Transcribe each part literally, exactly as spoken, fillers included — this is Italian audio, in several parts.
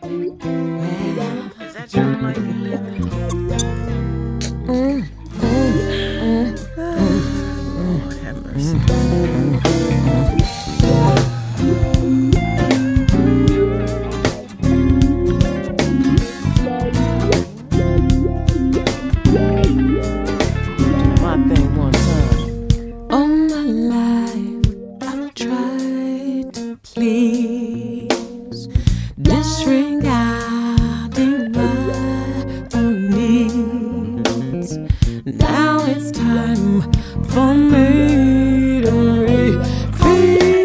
Is that your life you living? Mm, mm, mm, Lord have mercy. My thing one time. all my life I've tried to please, disregarding my own needs. Now it's time for me to be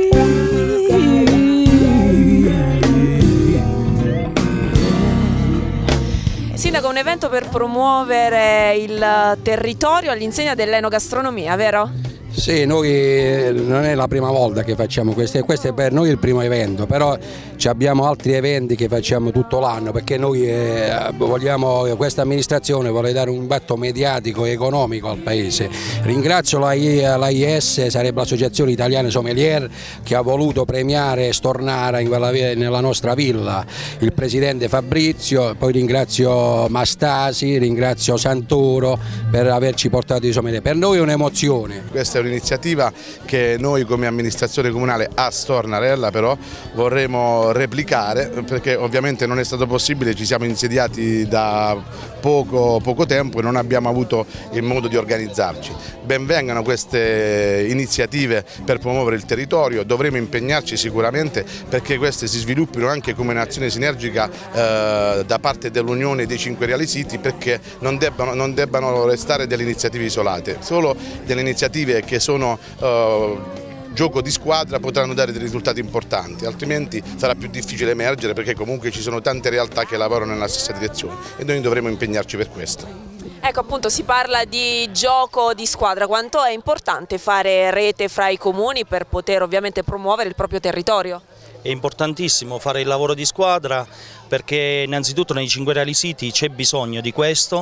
Sindaco, un evento per promuovere il territorio all'insegna dell'enogastronomia, vero? Sì, noi non è la prima volta che facciamo questo, questo è per noi il primo evento, però abbiamo altri eventi che facciamo tutto l'anno perché noi eh, vogliamo, questa amministrazione vuole dare un impatto mediatico e economico al paese. Ringrazio l'A I S, sarebbe l'Associazione Italiana Sommelier, che ha voluto premiare Stornara in quella, nella nostra villa, il presidente Fabrizio, poi ringrazio Mastasi, ringrazio Santoro per averci portato i sommelier. Per noi è un'emozione. Questa è un'iniziativa che noi come amministrazione comunale a Stornarella però vorremmo replicare, perché ovviamente non è stato possibile, ci siamo insediati da poco, poco tempo e non abbiamo avuto il modo di organizzarci. Benvengano queste iniziative per promuovere il territorio, dovremo impegnarci sicuramente perché queste si sviluppino anche come un'azione sinergica eh, da parte dell'Unione dei Cinque Reali Siti, perché non debbano, non debbano restare delle iniziative isolate, solo delle iniziative che sono eh, gioco di squadra potranno dare dei risultati importanti, altrimenti sarà più difficile emergere perché comunque ci sono tante realtà che lavorano nella stessa direzione e noi dovremo impegnarci per questo. Ecco, appunto, si parla di gioco di squadra. Quanto è importante fare rete fra i comuni per poter ovviamente promuovere il proprio territorio? È importantissimo fare il lavoro di squadra perché innanzitutto nei Cinque Reali Siti c'è bisogno di questo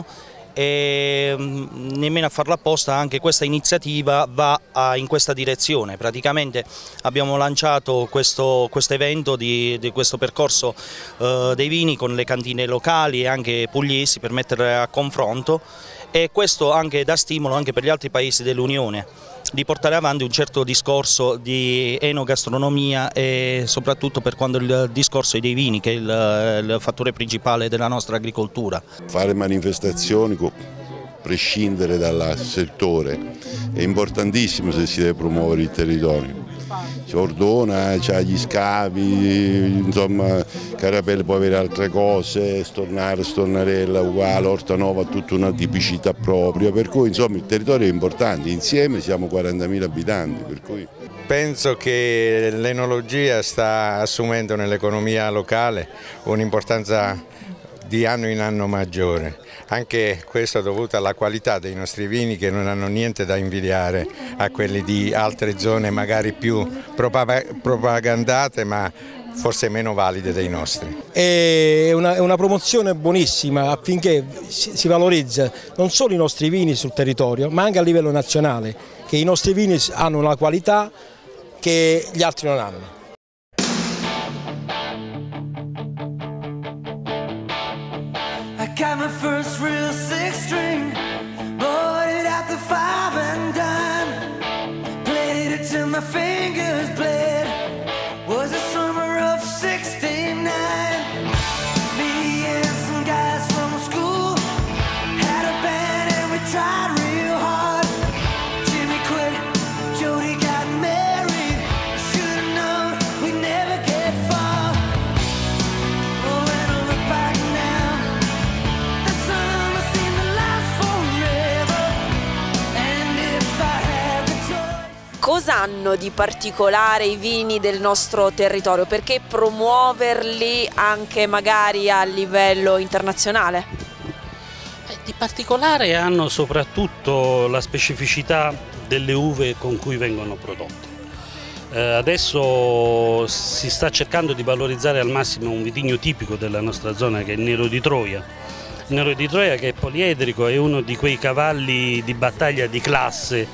e nemmeno a farla apposta anche questa iniziativa va a, in questa direzione. Praticamente abbiamo lanciato questo quest evento di, di questo percorso eh, dei vini con le cantine locali e anche pugliesi per mettere a confronto, e questo anche dà stimolo anche per gli altri paesi dell'Unione di portare avanti un certo discorso di enogastronomia e soprattutto per quanto il discorso dei vini, che è il, il fattore principale della nostra agricoltura. Fare manifestazioni, prescindere dal settore, è importantissimo se si deve promuovere il territorio. C'è Ordona, c'è gli scavi, insomma Carapelle può avere altre cose, Stornara, Stornarella uguale, Ortanova ha tutta una tipicità propria, per cui insomma il territorio è importante, insieme siamo quarantamila abitanti. Per cui... Penso che l'enologia sta assumendo nell'economia locale un'importanza di anno in anno maggiore, anche questo dovuto alla qualità dei nostri vini che non hanno niente da invidiare a quelli di altre zone magari più propagandate ma forse meno valide dei nostri. È una, è una promozione buonissima affinché si, si valorizza non solo i nostri vini sul territorio ma anche a livello nazionale, che i nostri vini hanno una qualità che gli altri non hanno. Got my first real six string, bought it at the five and dime, played it till my fingers bled, was the summer of sixty-nine. Me and some guys from school had a band and we tried real hard. Jimmy quit, Jody got married, should've known we'd never get far. Oh, when I look back now, cosa hanno di particolare i vini del nostro territorio? Perché promuoverli anche magari a livello internazionale? Di particolare hanno soprattutto la specificità delle uve con cui vengono prodotte. Eh, adesso si sta cercando di valorizzare al massimo un vitigno tipico della nostra zona, che è il Nero di Troia. Il Nero di Troia, che è poliedrico, è uno di quei cavalli di battaglia di classe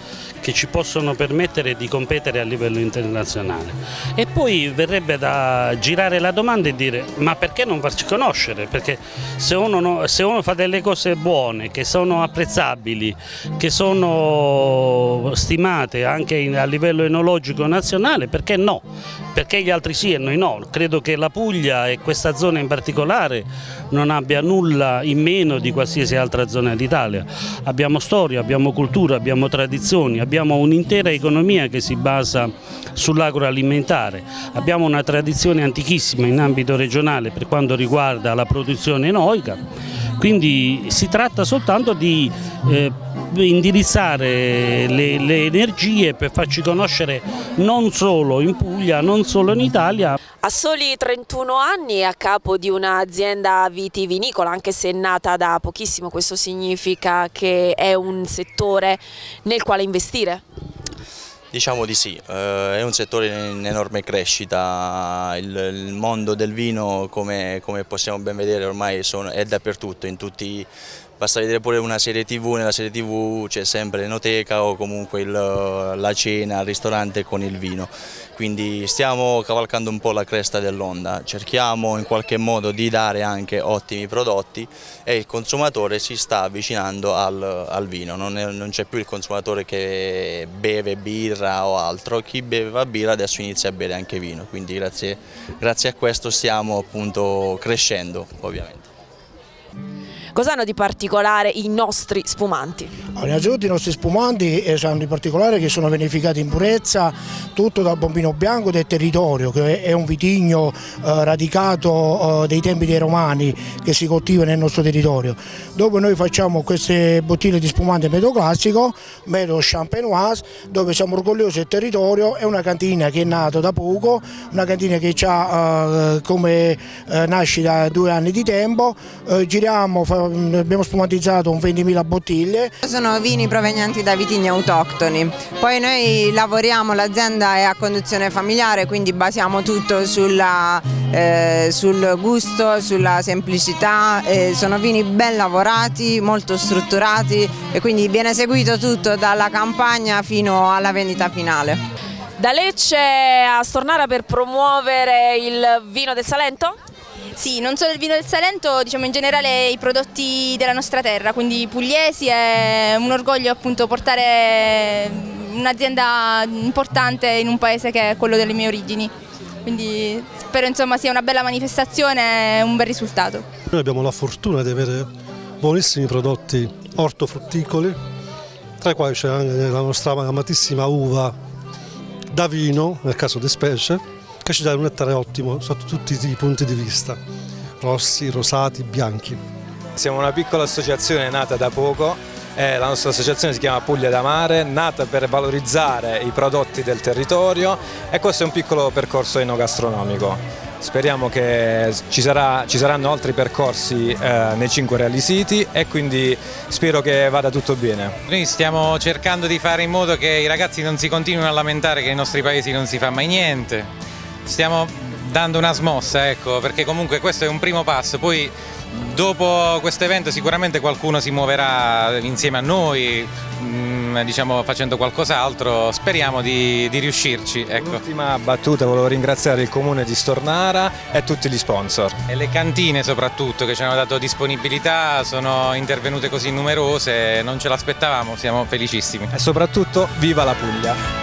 che ci possono permettere di competere a livello internazionale. E poi verrebbe da girare la domanda e dire: ma perché non farci conoscere? Perché se uno, no, se uno fa delle cose buone, che sono apprezzabili, che sono stimate anche in, a livello enologico nazionale, perché no? Perché gli altri sì e noi no? Credo che la Puglia e questa zona in particolare non abbia nulla in meno di qualsiasi altra zona d'Italia. Abbiamo storia, abbiamo cultura, abbiamo tradizioni, abbiamo un'intera economia che si basa sull'agroalimentare, abbiamo una tradizione antichissima in ambito regionale per quanto riguarda la produzione enoica, quindi si tratta soltanto di eh, indirizzare le, le energie per farci conoscere non solo in Puglia, non solo in Italia. A soli trentuno anni a capo di un'azienda vitivinicola, anche se è nata da pochissimo, questo significa che è un settore nel quale investire? Diciamo di sì, eh, è un settore in enorme crescita, il, il mondo del vino come, come possiamo ben vedere ormai sono, è dappertutto, in tutti, basta vedere pure una serie tivù, nella serie tivù c'è sempre l'enoteca o comunque il, la cena al ristorante con il vino, quindi stiamo cavalcando un po' la cresta dell'onda, cerchiamo in qualche modo di dare anche ottimi prodotti e il consumatore si sta avvicinando al, al vino, non c'è più il consumatore che beve birra o altro, chi beveva birra adesso inizia a bere anche vino, quindi grazie, grazie a questo stiamo appunto crescendo ovviamente. Cosa hanno di particolare i nostri spumanti? Allora, innanzitutto i nostri spumanti eh, hanno di particolare che sono vinificati in purezza, tutto dal Bombino Bianco del territorio, che è un vitigno eh, radicato eh, dei tempi dei Romani che si coltiva nel nostro territorio. Dopo noi facciamo queste bottiglie di spumante metodo classico, metodo champenoise, dove siamo orgogliosi del territorio, è una cantina che è nata da poco, una cantina che ha eh, come eh, nascita due anni di tempo, eh, giriamo, fa, abbiamo spumantizzato un ventimila bottiglie. Sono vini provenienti da vitigni autoctoni, poi noi lavoriamo, l'azienda è a conduzione familiare, quindi basiamo tutto sulla, eh, sul gusto, sulla semplicità, eh, sono vini ben lavorati, molto strutturati e quindi viene seguito tutto dalla campagna fino alla vendita finale. Da Lecce a Stornara per promuovere il vino del Salento? Sì, non solo il vino del Salento, diciamo in generale i prodotti della nostra terra, quindi pugliesi, è un orgoglio appunto portare un'azienda importante in un paese che è quello delle mie origini, quindi spero insomma sia una bella manifestazione e un bel risultato. Noi abbiamo la fortuna di avere buonissimi prodotti ortofrutticoli, tra i quali c'è anche la nostra amatissima uva da vino, nel caso di specie, che ci dà un nettare ottimo sotto tutti i punti di vista, rossi, rosati, bianchi. Siamo una piccola associazione nata da poco, eh, la nostra associazione si chiama Puglia da Mare, nata per valorizzare i prodotti del territorio e questo è un piccolo percorso enogastronomico. Speriamo che ci, sarà, ci saranno altri percorsi eh, nei cinque reali siti e quindi spero che vada tutto bene. Noi stiamo cercando di fare in modo che i ragazzi non si continuino a lamentare che nei nostri paesi non si fa mai niente. Stiamo dando una smossa, ecco, perché comunque questo è un primo passo, poi dopo questo evento sicuramente qualcuno si muoverà insieme a noi, mh, diciamo facendo qualcos'altro, speriamo di, di riuscirci. Ecco. L'ultima battuta, volevo ringraziare il comune di Stornara e tutti gli sponsor. E le cantine soprattutto che ci hanno dato disponibilità, sono intervenute così numerose, non ce l'aspettavamo, siamo felicissimi. E soprattutto viva la Puglia!